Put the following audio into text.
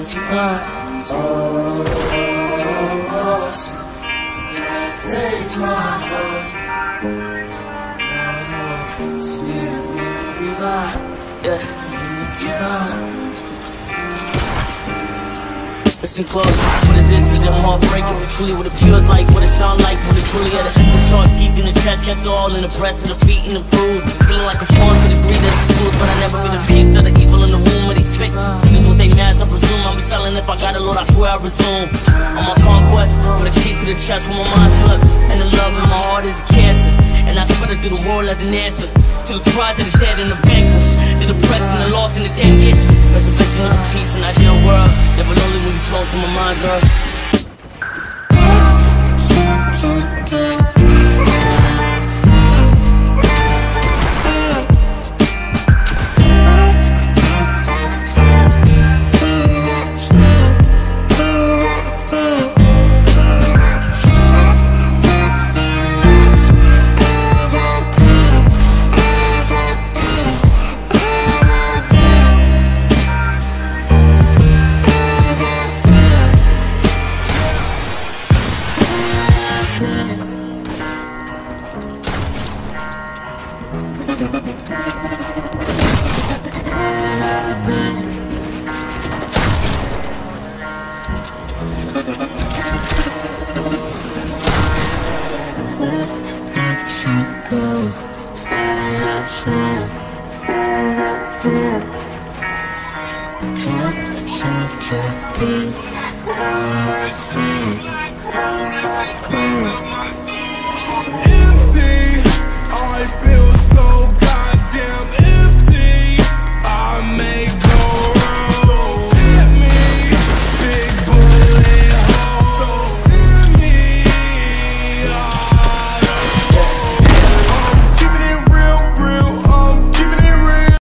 Listen close, what is this? Is it heartbreak? Is it truly what it feels like? What it sound like? What it truly at the essence? Sharp teeth in the chest, cancer all in the breast and the feet and the bruise. Feeling like a pawn to the greed that it's truth, but I never read a piece of the evil in the womb of these fake niggas with they mask. I presume I'll be telling if I got a Lord, I swear I resume. On my conquest, for the key to the chest where my mind slipped, and the love in my heart is a cancer, and I spread it through the world as an answer to the cries of the dead and the vanquished, the depressed and the lost and the dead itch. Reservation of peace in an ideal world, never lonely when you flow through my mind, girl. Empty, I feel